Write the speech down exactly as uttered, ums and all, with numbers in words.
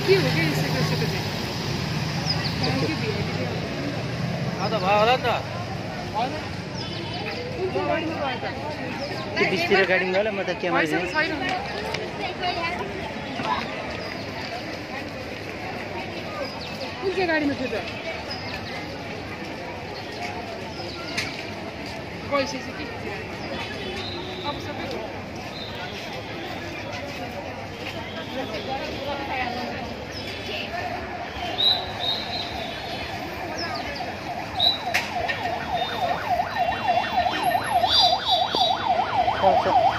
के हो के यसको यसको चाहिँ के भिआइपी अब त भयो होला नि त होइन कुन चाहिँ गाडीमा गयो त त्यो बिचतिर गाडीमा गयो म त क्यामेरा पैसा दिएँ छैन कुन चाहिँ गाडीमा थियो त पैसा चाहिँ के अब सबै छ